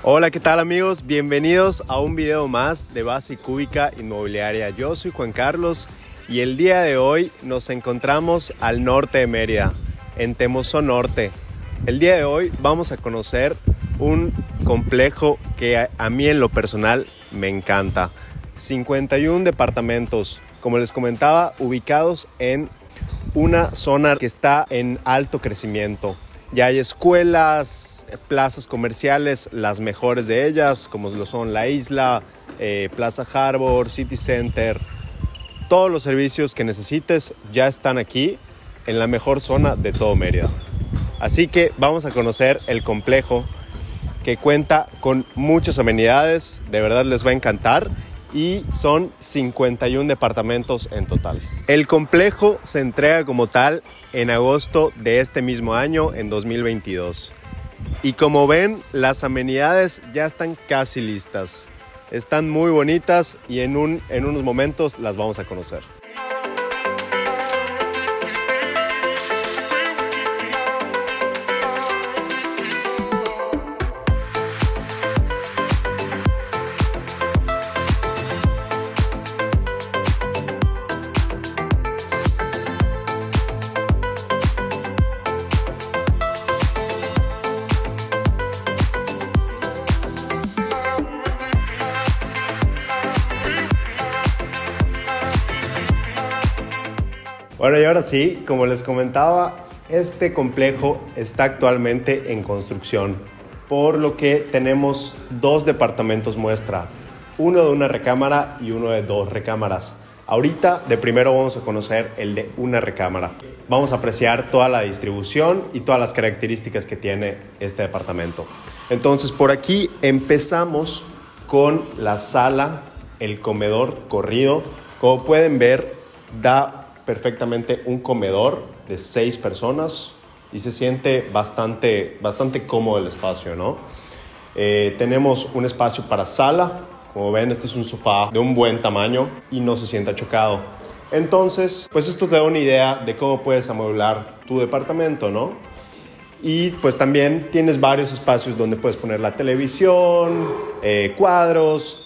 Hola, ¿qué tal amigos? Bienvenidos a un video más de Base Cúbica Inmobiliaria. Yo soy Juan Carlos y el día de hoy nos encontramos al norte de Mérida, en Temozón Norte. El día de hoy vamos a conocer un complejo que a mí en lo personal me encanta. 51 departamentos, como les comentaba, ubicados en una zona que está en alto crecimiento. Ya hay escuelas, plazas comerciales, las mejores de ellas, como lo son La Isla, Plaza Harbor, City Center. Todos los servicios que necesites ya están aquí, en la mejor zona de todo Mérida. Así que vamos a conocer el complejo, que cuenta con muchas amenidades, de verdad les va a encantar. Y son 51 departamentos en total. El complejo se entrega como tal en agosto de este mismo año, en 2022. Y como ven, las amenidades ya están casi listas. Están muy bonitas y en unos momentos las vamos a conocer. Bueno, y ahora sí, como les comentaba, este complejo está actualmente en construcción, por lo que tenemos dos departamentos muestra, uno de una recámara y uno de dos recámaras. Ahorita de primero vamos a conocer el de una recámara. Vamos a apreciar toda la distribución y todas las características que tiene este departamento. Entonces por aquí empezamos con la sala, el comedor corrido. Como pueden ver, da perfectamente un comedor de 6 personas y se siente bastante cómodo el espacio, ¿no? Tenemos un espacio para sala. Como ven, este es un sofá de un buen tamaño y no se sienta chocado. Entonces, pues esto te da una idea de cómo puedes amueblar tu departamento, ¿no? Y pues también tienes varios espacios donde puedes poner la televisión, cuadros.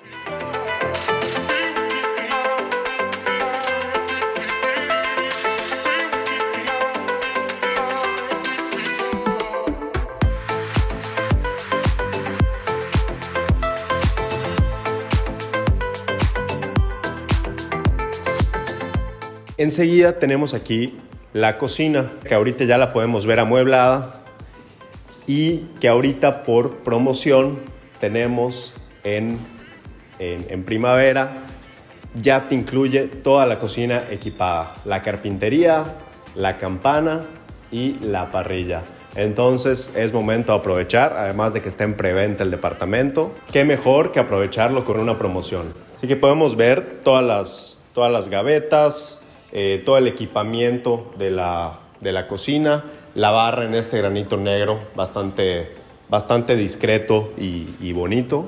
Enseguida tenemos aquí la cocina, que ahorita ya la podemos ver amueblada y que ahorita por promoción tenemos en primavera. Ya te incluye toda la cocina equipada, la carpintería, la campana y la parrilla. Entonces es momento de aprovechar, además de que está en preventa el departamento. Qué mejor que aprovecharlo con una promoción. Así que podemos ver todas las gavetas, todo el equipamiento de la cocina, la barra en este granito negro bastante discreto y bonito.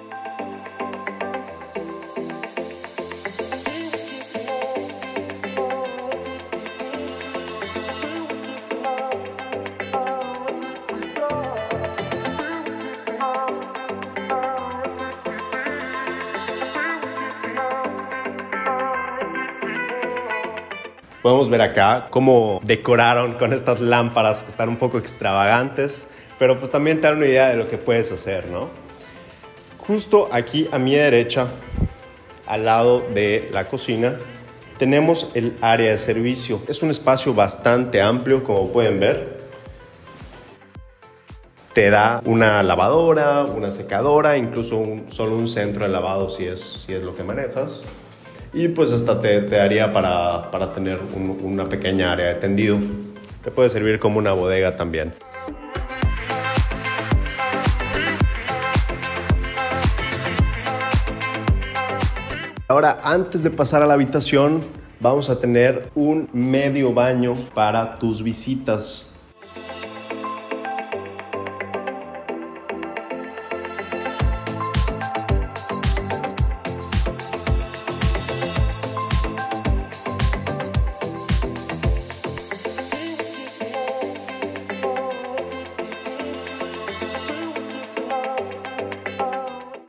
Podemos ver acá cómo decoraron con estas lámparas que están un poco extravagantes, pero pues también te dan una idea de lo que puedes hacer, ¿no? Justo aquí a mi derecha, al lado de la cocina, tenemos el área de servicio. Es un espacio bastante amplio, como pueden ver. Te da una lavadora, una secadora, incluso solo un centro de lavado si es lo que manejas. Y pues hasta te daría para tener una pequeña área de tendido. Te puede servir como una bodega también. Ahora, antes de pasar a la habitación, vamos a tener un medio baño para tus visitas.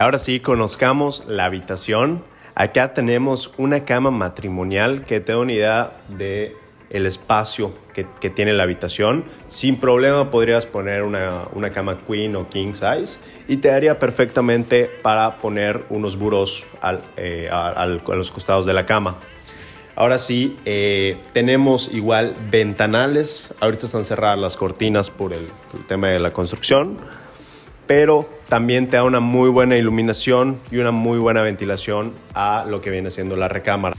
Ahora sí, conozcamos la habitación. Acá tenemos una cama matrimonial que te da una idea de el espacio que tiene la habitación. Sin problema podrías poner una cama queen o king size y te daría perfectamente para poner unos burós a los costados de la cama. Ahora sí, tenemos igual ventanales. Ahorita están cerradas las cortinas por el tema de la construcción, pero también te da una muy buena iluminación y una muy buena ventilación a lo que viene siendo la recámara.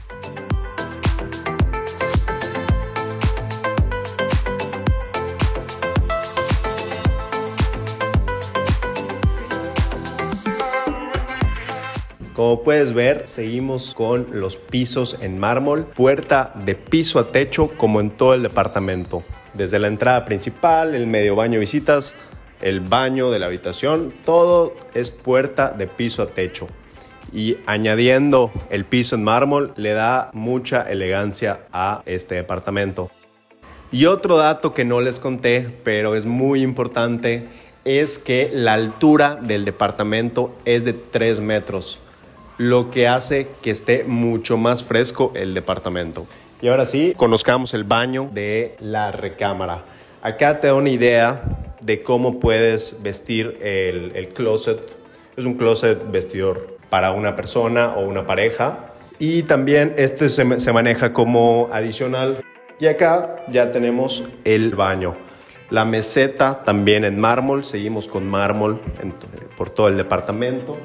Como puedes ver, seguimos con los pisos en mármol, puerta de piso a techo como en todo el departamento. Desde la entrada principal, el medio baño visitas, el baño de la habitación, todo es puerta de piso a techo. Y añadiendo el piso en mármol le da mucha elegancia a este departamento. Y otro dato que no les conté, pero es muy importante, es que la altura del departamento es de 3 metros. Lo que hace que esté mucho más fresco el departamento. Y ahora sí, conozcamos el baño de la recámara. Acá te da una idea de cómo puedes vestir el closet. Es un closet vestidor para una persona o una pareja. Y también este se maneja como adicional. Y acá ya tenemos el baño. La meseta también en mármol. Seguimos con mármol por todo el departamento.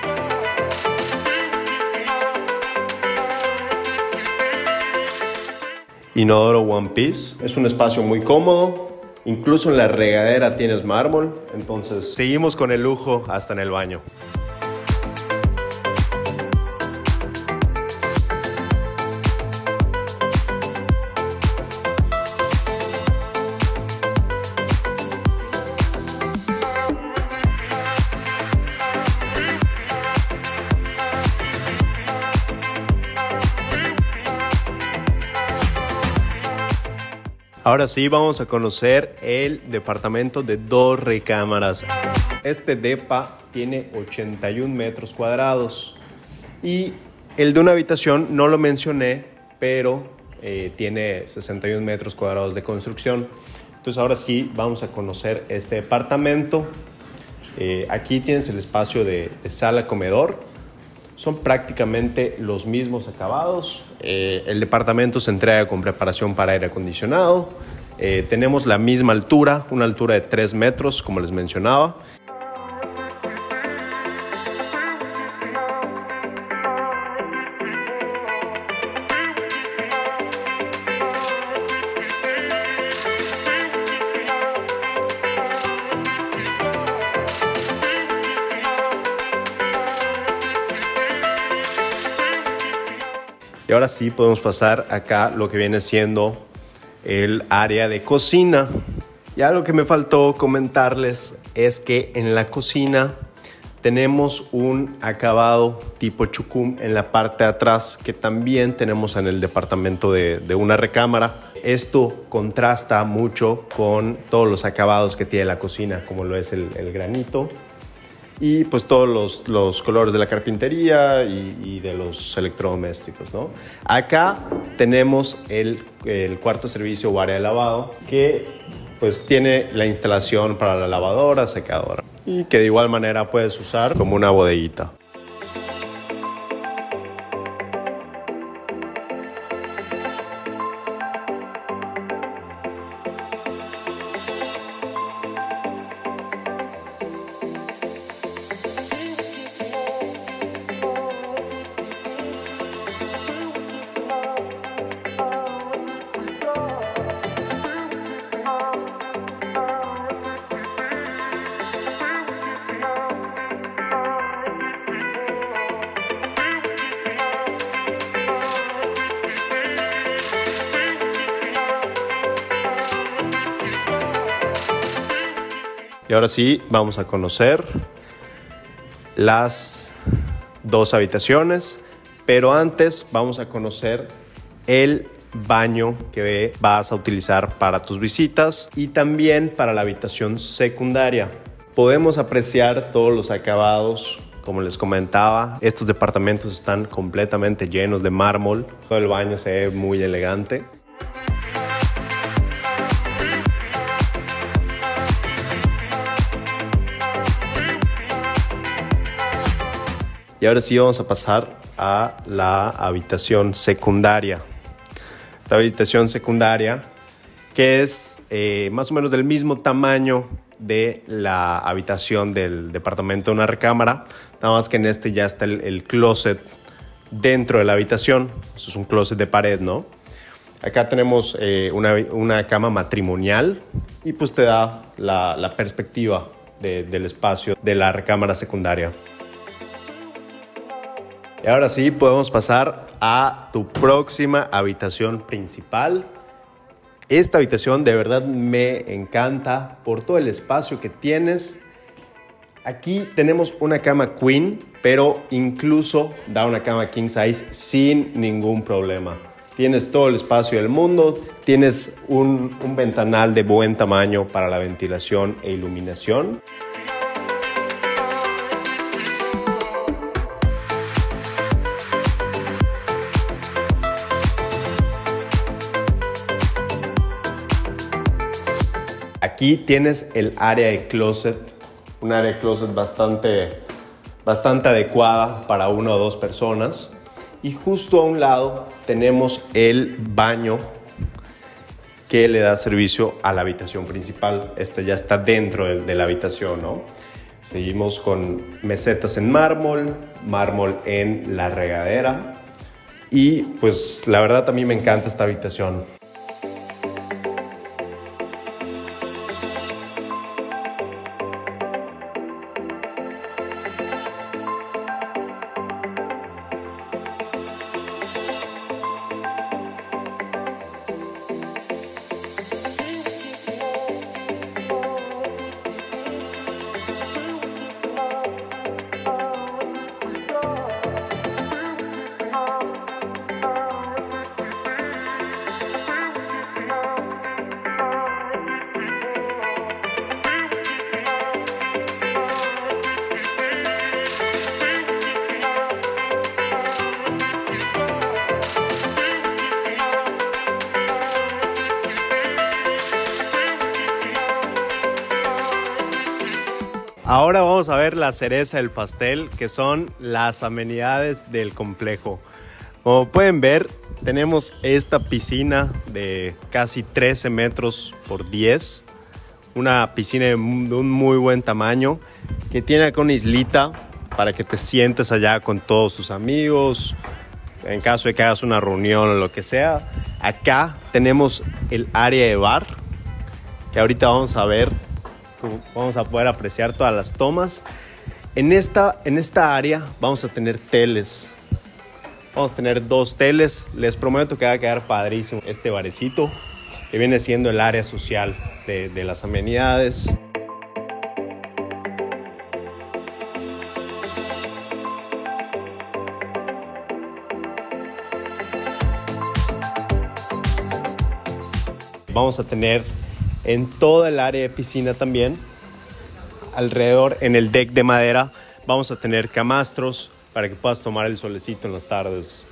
Inodoro One Piece, es un espacio muy cómodo, incluso en la regadera tienes mármol, entonces seguimos con el lujo hasta en el baño. Ahora sí, vamos a conocer el departamento de 2 recámaras. Este depa tiene 81 metros cuadrados y el de una habitación no lo mencioné, pero tiene 61 metros cuadrados de construcción. Entonces ahora sí vamos a conocer este departamento. Aquí tienes el espacio de sala-comedor. Son prácticamente los mismos acabados. El departamento se entrega con preparación para aire acondicionado. Tenemos la misma altura, una altura de 3 metros, como les mencionaba. Y ahora sí podemos pasar acá lo que viene siendo el área de cocina. Y algo que me faltó comentarles es que en la cocina tenemos un acabado tipo chucum en la parte de atrás que también tenemos en el departamento de una recámara. Esto contrasta mucho con todos los acabados que tiene la cocina, como lo es el granito. Y pues todos los colores de la carpintería y de los electrodomésticos, ¿no? Acá tenemos el cuarto servicio o área de lavado que pues tiene la instalación para la lavadora, secadora y que de igual manera puedes usar como una bodeguita. Y ahora sí, vamos a conocer las 2 habitaciones, pero antes vamos a conocer el baño que vas a utilizar para tus visitas y también para la habitación secundaria. Podemos apreciar todos los acabados Como les comentaba, estos departamentos están completamente llenos de mármol. Todo el baño se ve muy elegante. Y ahora sí vamos a pasar a la habitación secundaria. La habitación secundaria, que es más o menos del mismo tamaño de la habitación del departamento de una recámara, nada más que en este ya está el closet dentro de la habitación. Eso es un closet de pared, ¿no? Acá tenemos una cama matrimonial y pues te da la perspectiva del espacio de la recámara secundaria. Y ahora sí podemos pasar a tu próxima habitación principal. Esta habitación de verdad me encanta por todo el espacio que tienes. Aquí tenemos una cama queen, pero incluso da una cama king size sin ningún problema. Tienes todo el espacio del mundo, tienes un ventanal de buen tamaño para la ventilación e iluminación. Aquí tienes el área de closet, un área de closet bastante adecuada para 1 o 2 personas. Y justo a un lado tenemos el baño que le da servicio a la habitación principal. Este ya está dentro de la habitación, ¿no? Seguimos con mesetas en mármol en la regadera. Y pues la verdad a mí me encanta esta habitación. Ahora vamos a ver la cereza del pastel, que son las amenidades del complejo. Como pueden ver, tenemos esta piscina de casi 13 metros por 10. Una piscina de un muy buen tamaño, que tiene acá una islita para que te sientes allá con todos tus amigos, en caso de que hagas una reunión o lo que sea. Acá tenemos el área de bar, que ahorita vamos a ver. Vamos a poder apreciar todas las tomas. En esta área vamos a tener teles. Vamos a tener 2 teles. Les prometo que va a quedar padrísimo este barecito, que viene siendo el área social de las amenidades. Vamos a tener en toda el área de piscina también, alrededor en el deck de madera, vamos a tener camastros para que puedas tomar el solecito en las tardes.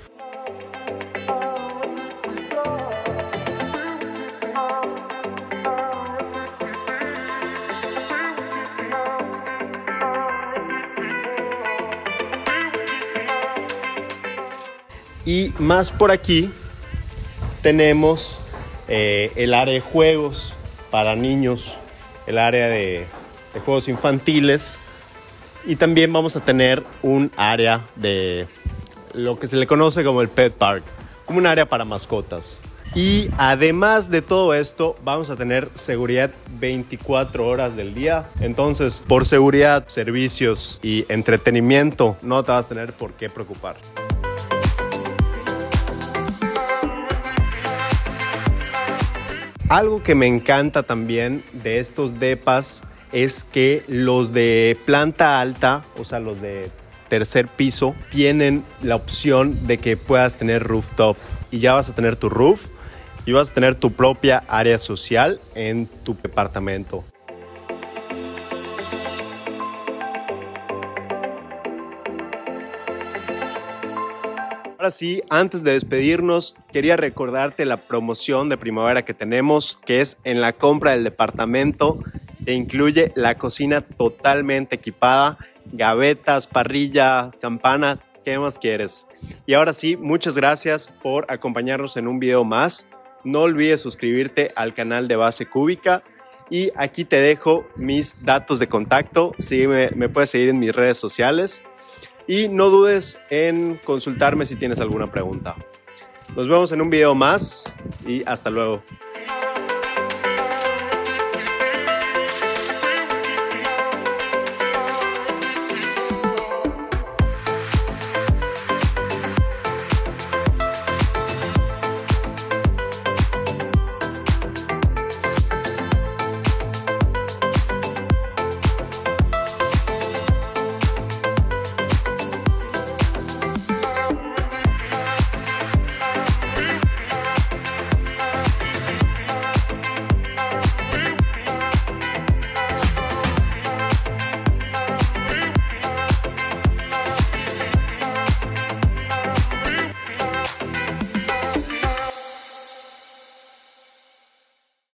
Y más por aquí tenemos el área de juegos para niños, el área de juegos infantiles, y también vamos a tener un área de lo que se le conoce como el pet park, como un área para mascotas. Y además de todo esto, vamos a tener seguridad 24 horas del día. Entonces, por seguridad, servicios y entretenimiento, no te vas a tener por qué preocupar. Algo que me encanta también de estos depas es que los de planta alta, o sea, los de tercer piso, tienen la opción de que puedas tener rooftop. Y ya vas a tener tu roof y vas a tener tu propia área social en tu departamento. ahora sí, antes de despedirnos, quería recordarte la promoción de primavera que tenemos, que es en la compra del departamento. Te incluye la cocina totalmente equipada, gavetas, parrilla, campana, ¿qué más quieres? Y ahora sí, muchas gracias por acompañarnos en un video más. No olvides suscribirte al canal de Base Cúbica. Y aquí te dejo mis datos de contacto. Sí, me puedes seguir en mis redes sociales. Y no dudes en consultarme si tienes alguna pregunta. Nos vemos en un video más y hasta luego.